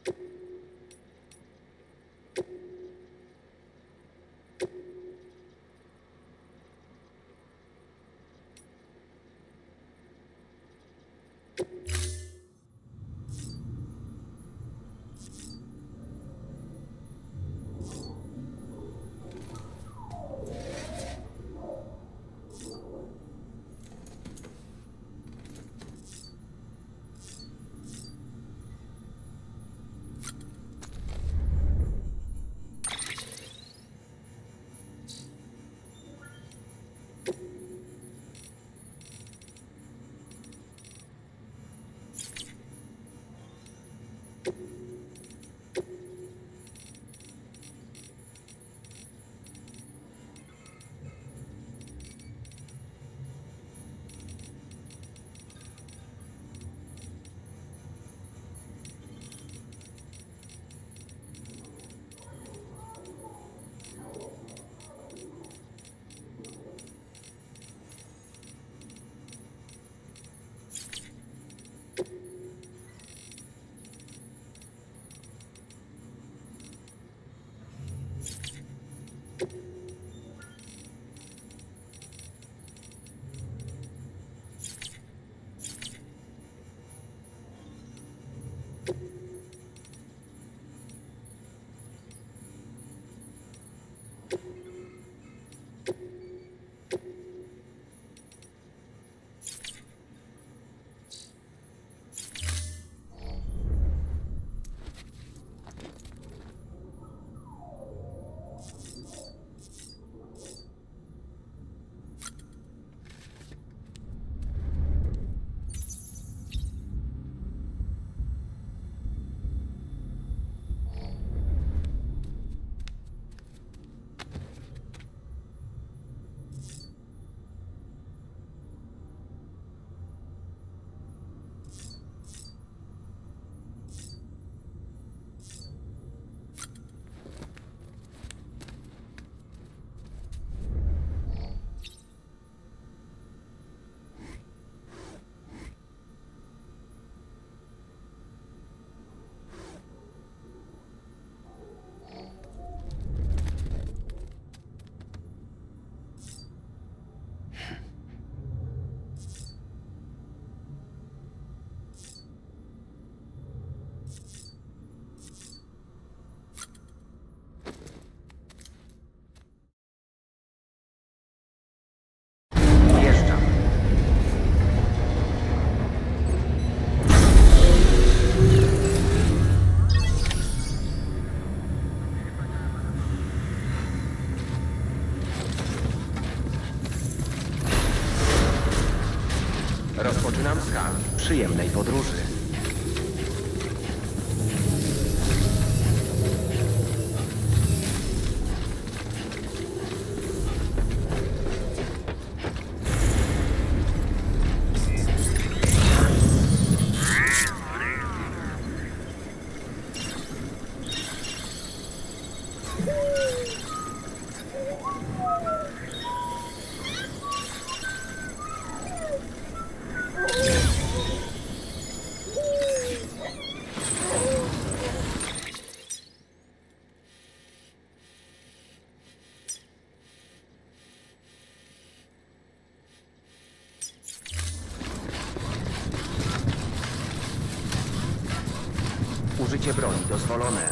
Rozpoczynam skan przyjemnej podróży. Użycie broni dozwolone.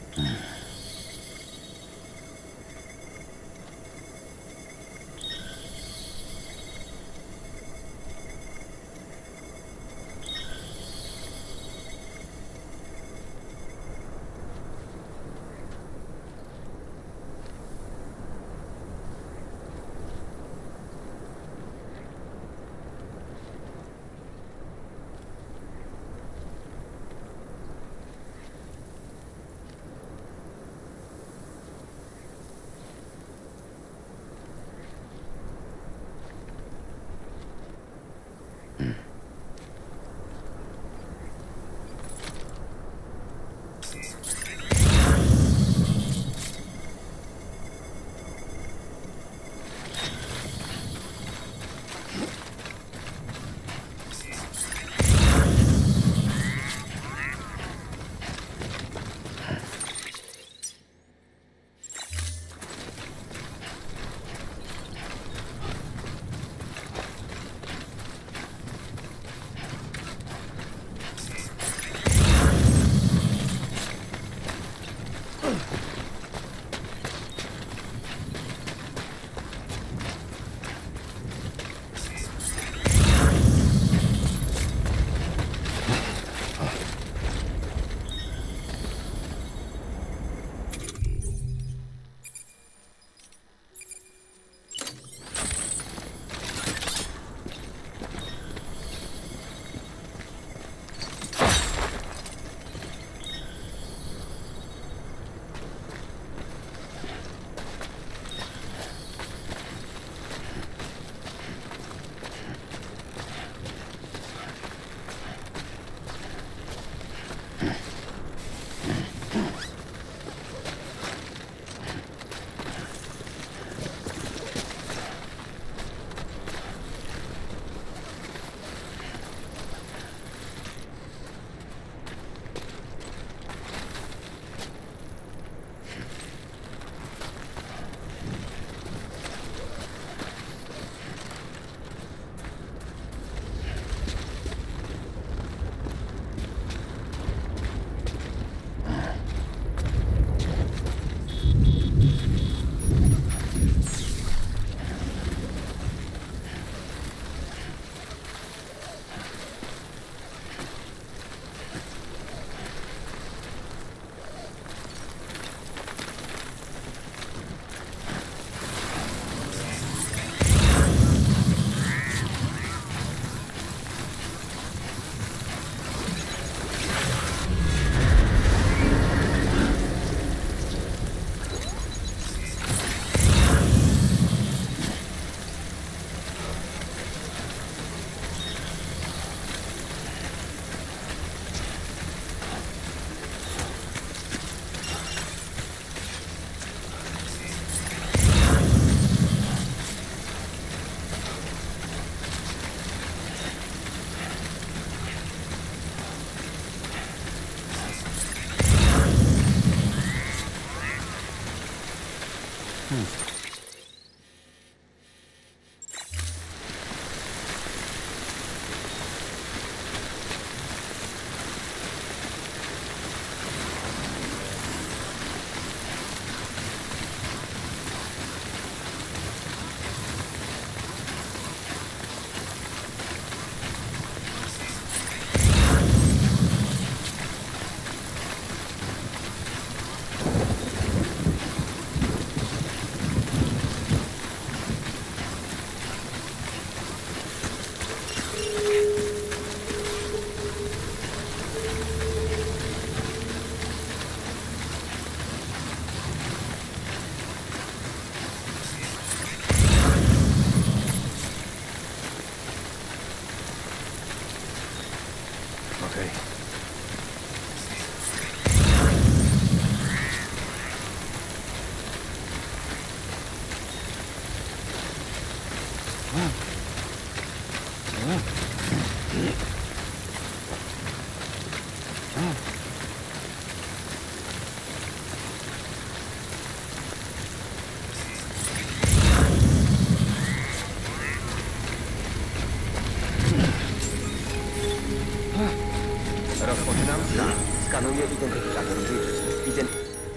Rozpoczynam skan. Skanuję identyfikator dziedzictw.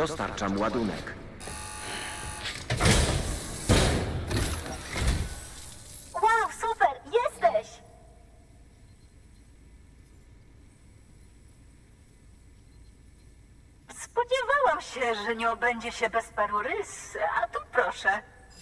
Dostarczam ładunek. Wow, super! Jesteś! Spodziewałam się, że nie obędzie się bez paru rys, a tu proszę.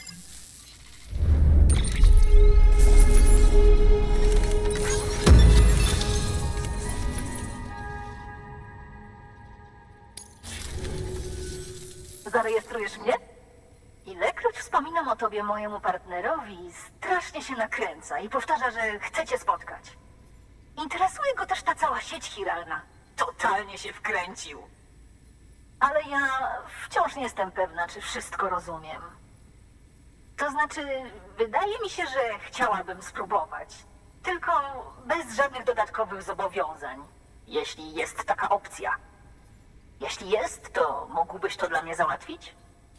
Zarejestrujesz mnie? Ilekroć wspominam o tobie mojemu partnerowi, strasznie się nakręca i powtarza, że chce cię spotkać. Interesuje go też ta cała sieć chiralna. Totalnie się wkręcił. Ale ja wciąż nie jestem pewna, czy wszystko rozumiem. To znaczy, wydaje mi się, że chciałabym spróbować. Tylko bez żadnych dodatkowych zobowiązań. Jeśli jest taka opcja. Jeśli jest, to mógłbyś to dla mnie załatwić?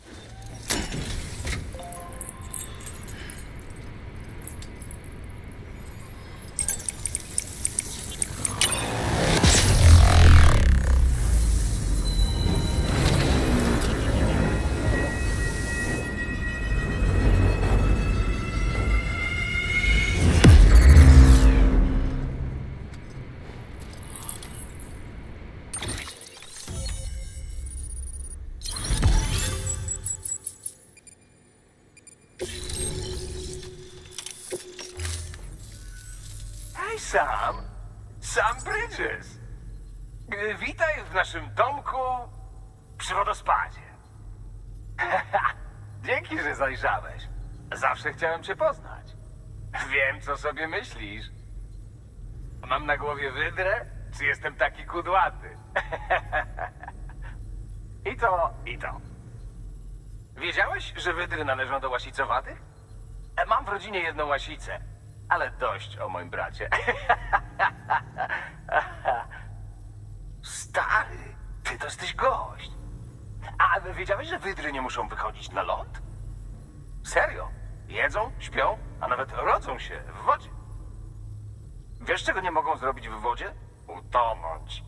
Hej, Sam Bridges. Witaj w naszym domku przy wodospadzie. Dzięki, że zajrzałeś. Zawsze chciałem cię poznać. Wiem, co sobie myślisz. Mam na głowie wydrę, czy jestem taki kudłaty? I to. Wiedziałeś, że wydry należą do łasicowatych? Mam w rodzinie jedną łasicę, ale dość o moim bracie. Stary, ty to jesteś gość. A wiedziałeś, że wydry nie muszą wychodzić na ląd? Serio? Jedzą, śpią, a nawet rodzą się w wodzie. Wiesz, czego nie mogą zrobić w wodzie? Utonąć.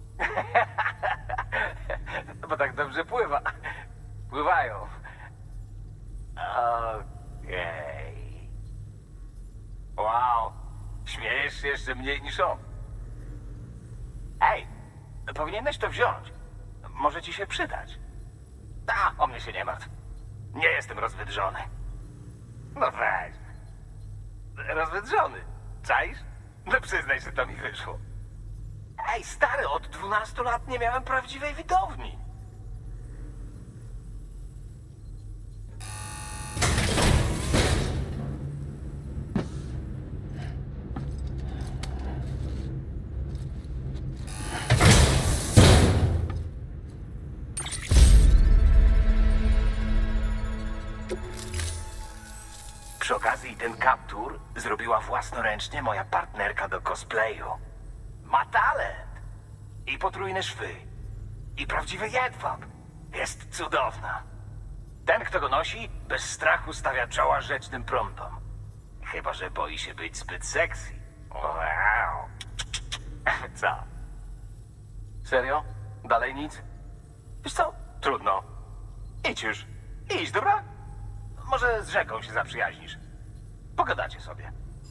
Bo tak dobrze pływają. Okej. Wow, śmiejesz się jeszcze mniej niż on. Ej, powinieneś to wziąć. Może ci się przydać. O mnie się nie martw. Nie jestem rozwydrzony. No weź. Rozwydrzony. Czaisz? No przyznaj, że to mi wyszło. Ej, stary, od 12 lat nie miałem prawdziwej widowni. Przy okazji ten kaptur zrobiła własnoręcznie moja partnerka do cosplayu. Ma talent. I potrójne szwy. I prawdziwy jedwab. Jest cudowna. Ten, kto go nosi, bez strachu stawia czoła rzecznym prądom. Chyba że boi się być zbyt sexy. Wow. Co? Serio? Dalej nic? Wiesz co? Trudno. Idź już. Idź, dobra? Może z rzeką się zaprzyjaźnisz. Pogadacie sobie.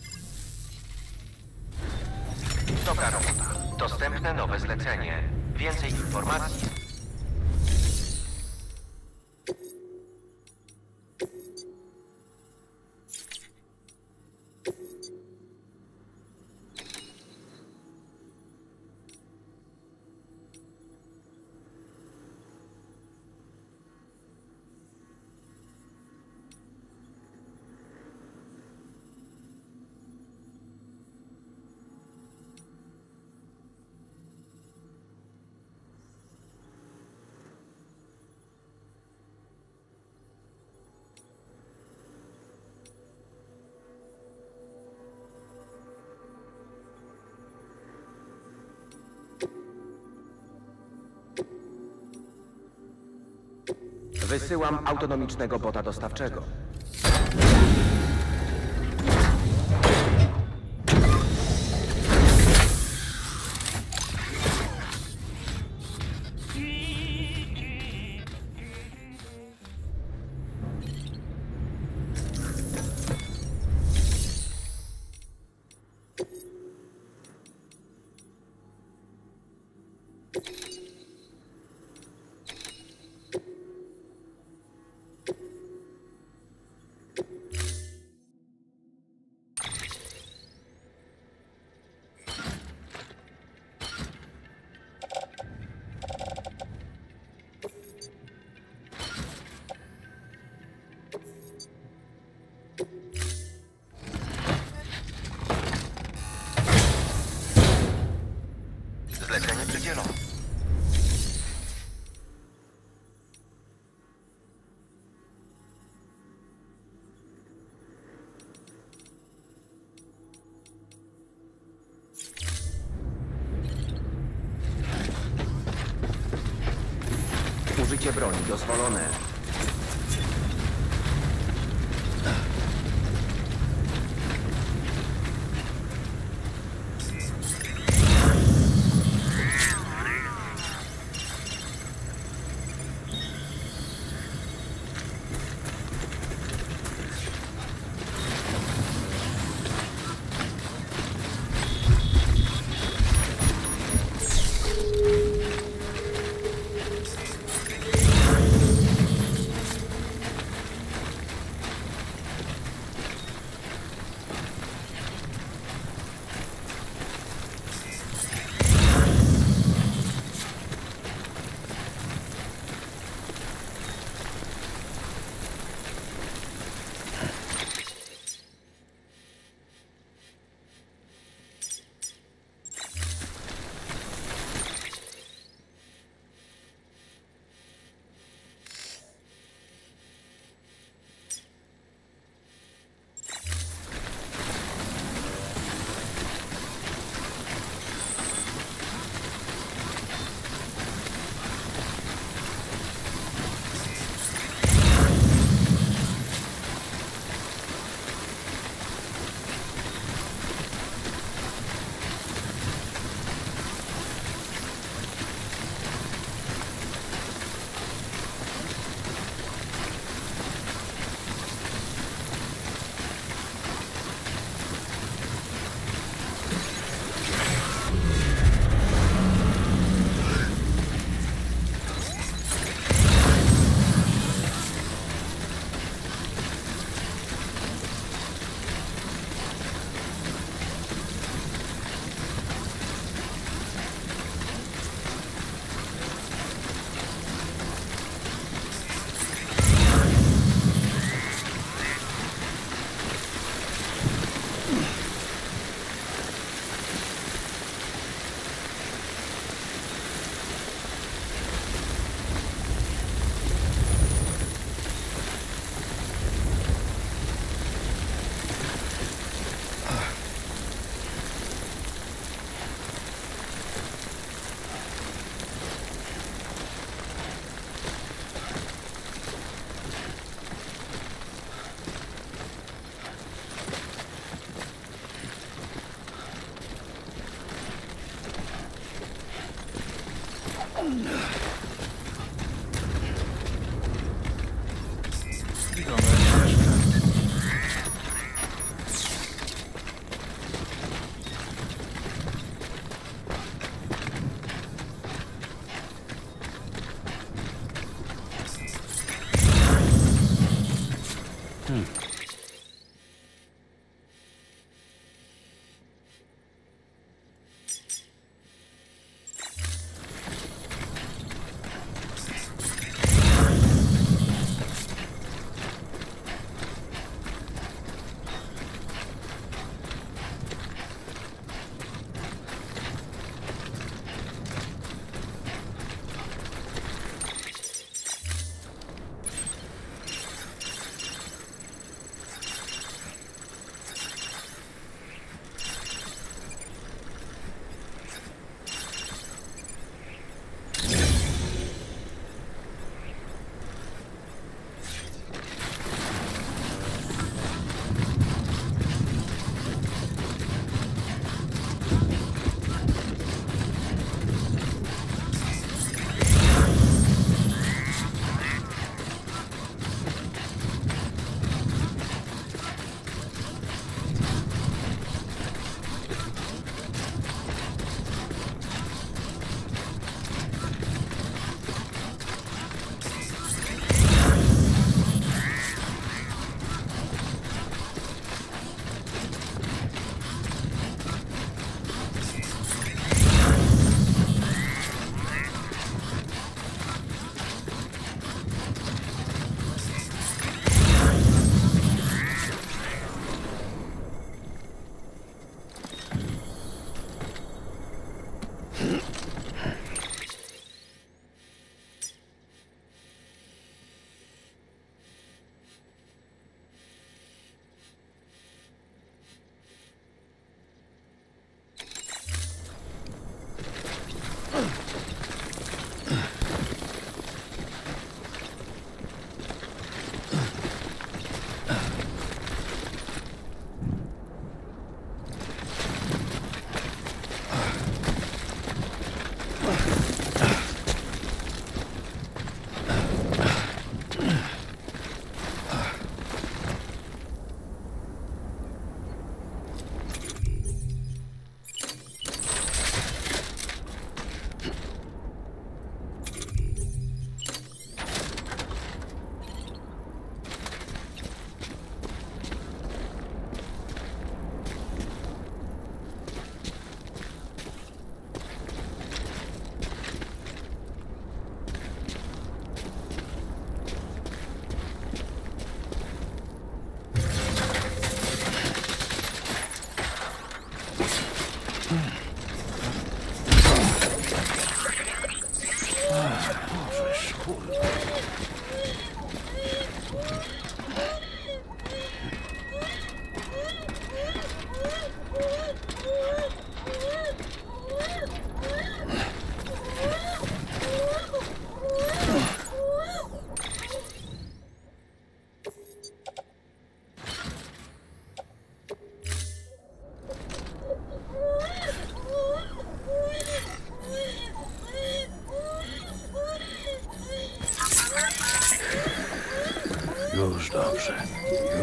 Dobra robota. Dostępne nowe zlecenie. Więcej informacji. Wysyłam autonomicznego bota dostawczego. użycie broni dozwolone.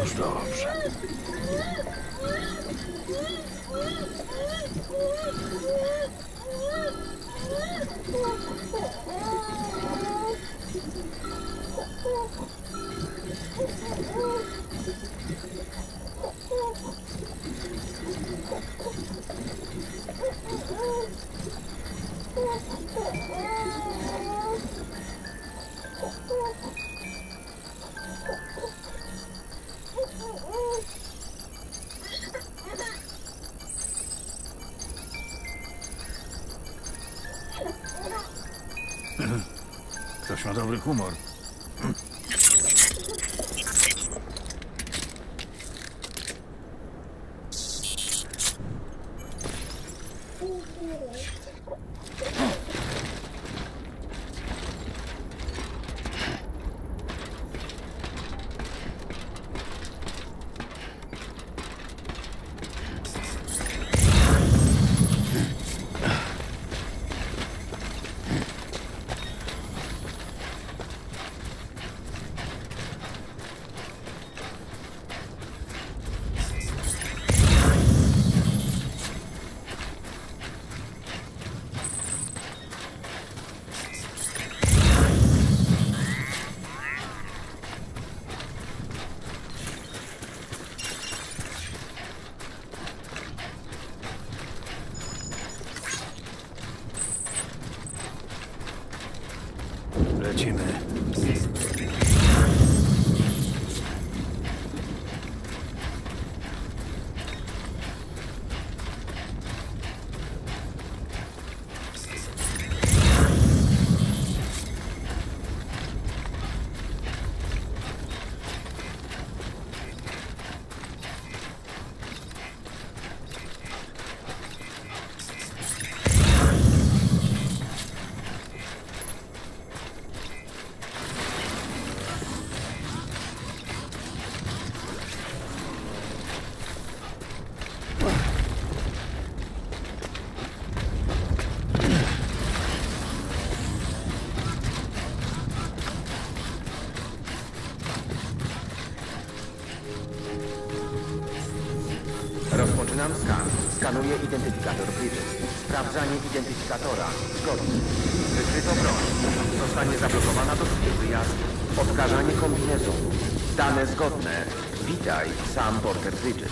Już dobrze. Ktoś ma dobry humor. Lecimy. Rozpoczynam skan. Skanuję identyfikator Bridges. Sprawdzanie identyfikatora. Zgodnie. Wykryto broń. Zostanie zablokowana do wyjazdu. Odkażanie kombinezonu. Dane zgodne. Witaj, Sam Porter Bridges.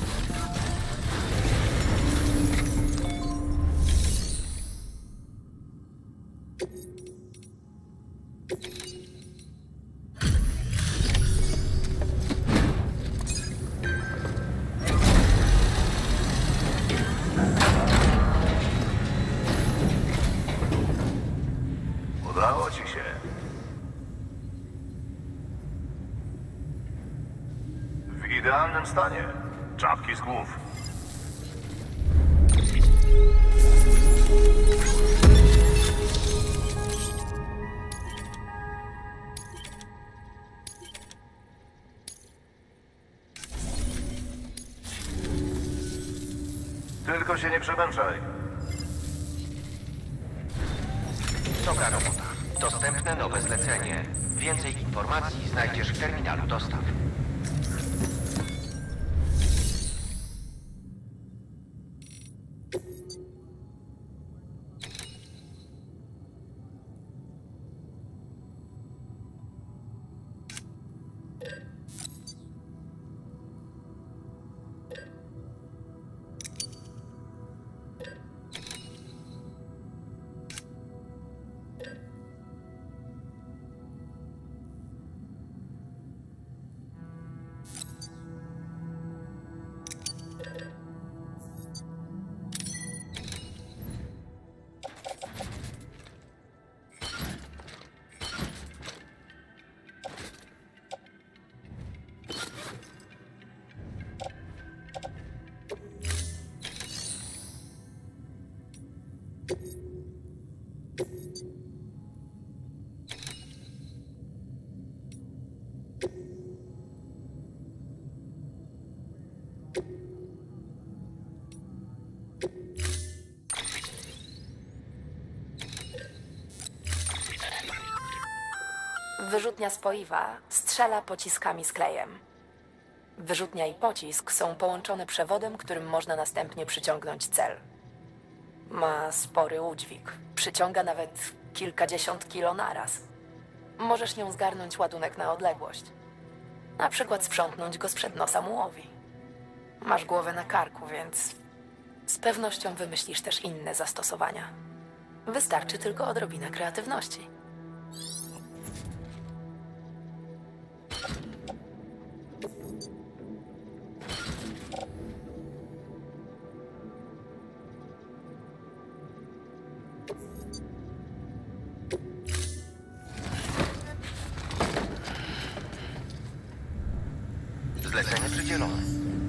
Udało ci się. W idealnym stanie. Czapki z głów. Tylko się nie przemęczaj. Dobra robota. Dostępne nowe zlecenie. Więcej informacji znajdziesz w terminalu dostaw. Wyrzutnia spoiwa strzela pociskami z klejem. Wyrzutnia i pocisk są połączone przewodem, którym można następnie przyciągnąć cel. Ma spory udźwig. Przyciąga nawet kilkadziesiąt kilo naraz. Możesz nią zgarnąć ładunek na odległość. Na przykład sprzątnąć go sprzed nosa mułowi. Masz głowę na karku, więc z pewnością wymyślisz też inne zastosowania. Wystarczy tylko odrobina kreatywności. Zlecenie przydzielone.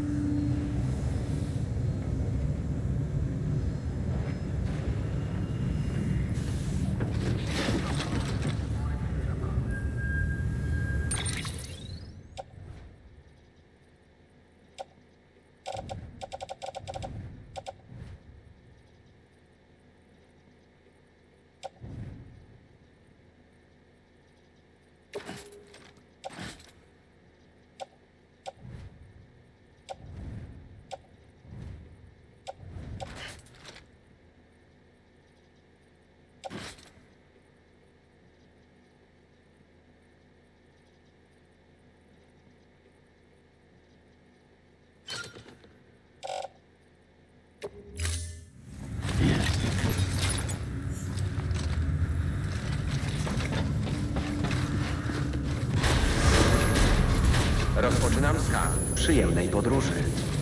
Rozpoczynam skan. Przyjemnej podróży.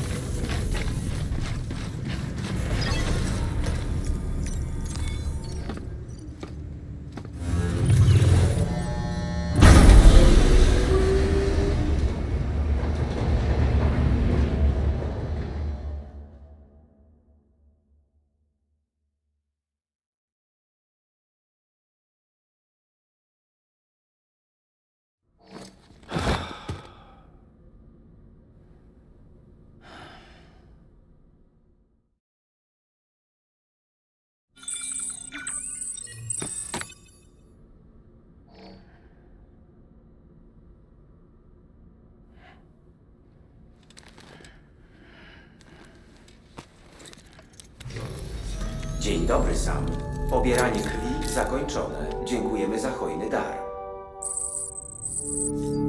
Dzień dobry, Sam. Pobieranie krwi zakończone. Dziękujemy za hojny dar.